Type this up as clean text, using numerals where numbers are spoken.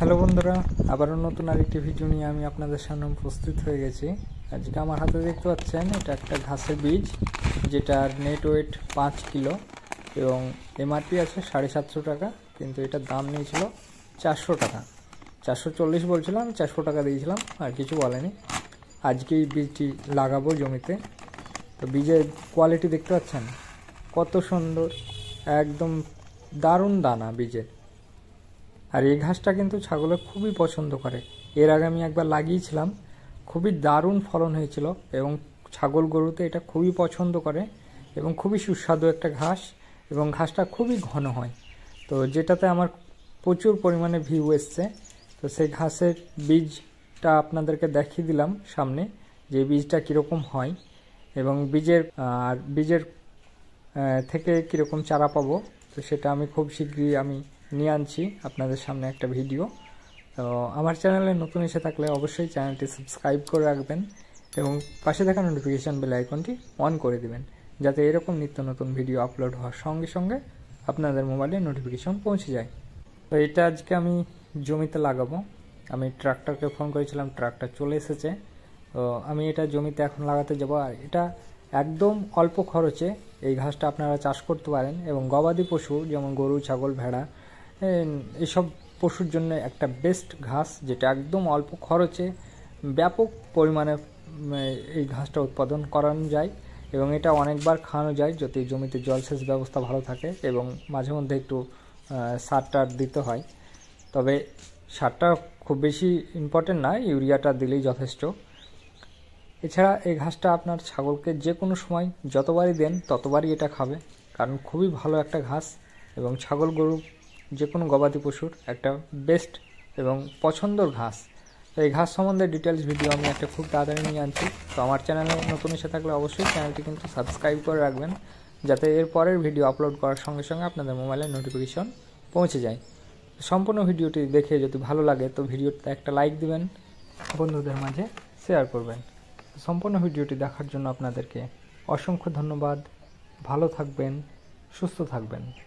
Hello বন্ধুরা, আবারও নতুন আরেকটি ভিডিও নিয়ে আমি আপনাদের সামনে প্রস্তুত হয়ে গেছি। আজকে আমার হাতে দেখতে পাচ্ছেন এটা একটা ঘাসের বীজ, যেটার নেট ওয়েট 5 কিলো এবং এমআরপি আছে 750 টাকা, কিন্তু এটার দাম নিয়েছিল 400 টাকা। 440 বলছিল, আমি 400 টাকা দিয়েছিলাম, আর কিছু বলেনি। আজকে এই বীজটি লাগাবো জমিতে। তো বীজের কোয়ালিটি দেখতে পাচ্ছেন কত সুন্দর, একদম দারুণ দানা বীজের। আর এই ঘাসটা কিন্তু ছাগলে খুবই পছন্দ করে। এর আগে আমি একবার লাগিয়েছিলাম, খুবই দারুণ ফলন হয়েছিল এবং ছাগল গরুতে এটা খুবই পছন্দ করে এবং খুবই সুস্বাদু একটা ঘাস, এবং ঘাসটা খুবই ঘন হয়। তো যেটাতে আমার প্রচুর পরিমাণে ভিউ এসছে। তো সেই ঘাসের বীজটা আপনাদেরকে দেখিয়ে দিলাম সামনে, যে বীজটা কীরকম হয় এবং বীজের থেকে কীরকম চারা পাবো। তো সেটা আমি খুব শীঘ্রই আমি নিয়ে আনছি আপনাদের সামনে একটা ভিডিও। তো আমার চ্যানেলে নতুন এসে থাকলে অবশ্যই চ্যানেলটি সাবস্ক্রাইব করে রাখবেন এবং পাশে থাকা নোটিফিকেশান বেল আইকনটি অন করে দিবেন, যাতে এরকম নিত্য নতুন ভিডিও আপলোড হওয়ার সঙ্গে সঙ্গে আপনাদের মোবাইলে নোটিফিকেশন পৌঁছে যায়। তো এটা আজকে আমি জমিতে লাগাবো। আমি ট্রাক্টরকে ফোন করেছিলাম, ট্রাক্টর চলে এসেছে। তো আমি এটা জমিতে এখন লাগাতে যাব। আর এটা একদম অল্প খরচে এই ঘাসটা আপনারা চাষ করতে পারেন, এবং গবাদি পশু যেমন গরু, ছাগল, ভেড়া, এইসব পশুর জন্য একটা বেস্ট ঘাস, যেটা একদম অল্প খরচে ব্যাপক পরিমাণে এই ঘাসটা উৎপাদন করানো যায়, এবং এটা অনেকবার খাওয়ানো যায় যদি জমিতে জলসেচ ব্যবস্থা ভালো থাকে এবং মাঝে মধ্যে একটু সার টার দিতে হয়। তবে সারটা খুব বেশি ইম্পর্টেন্ট না, ইউরিয়াটা দিলেই যথেষ্ট। এছাড়া এই ঘাসটা আপনার ছাগলকে যে কোনো সময় যতবারই দেন ততবারই এটা খাবে, কারণ খুবই ভালো একটা ঘাস এবং ছাগল, গরু, যে কোনো গবাদি পশুর একটা বেস্ট এবং পছন্দর ঘাস। তো এই ঘাস সম্বন্ধে ডিটেলস ভিডিও আমি একটা খুব তাড়াতাড়ি নিয়ে আনছি। তো আমার চ্যানেলে নতুন এসে থাকলে অবশ্যই চ্যানেলটি কিন্তু সাবস্ক্রাইব করে রাখবেন, যাতে এর পরের ভিডিও আপলোড করার সঙ্গে সঙ্গে আপনাদের মোবাইলে নোটিফিকেশন পৌঁছে যায়। সম্পূর্ণ ভিডিওটি দেখে যদি ভালো লাগে তো ভিডিওতে একটা লাইক দিবেন, বন্ধুদের মাঝে শেয়ার করবেন। সম্পূর্ণ ভিডিওটি দেখার জন্য আপনাদেরকে অসংখ্য ধন্যবাদ। ভালো থাকবেন, সুস্থ থাকবেন।